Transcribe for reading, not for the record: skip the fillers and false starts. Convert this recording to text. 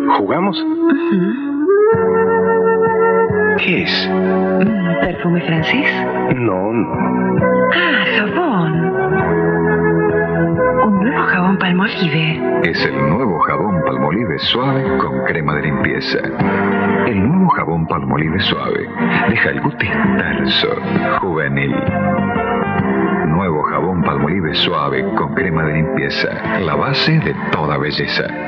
¿Jugamos? ¿Qué es? ¿Perfume francés? No. Ah, jabón. Un nuevo jabón Palmolive. Es el nuevo jabón Palmolive suave con crema de limpieza. El nuevo jabón Palmolive suave deja el gusto terso, juvenil. Nuevo jabón Palmolive suave con crema de limpieza, la base de toda belleza.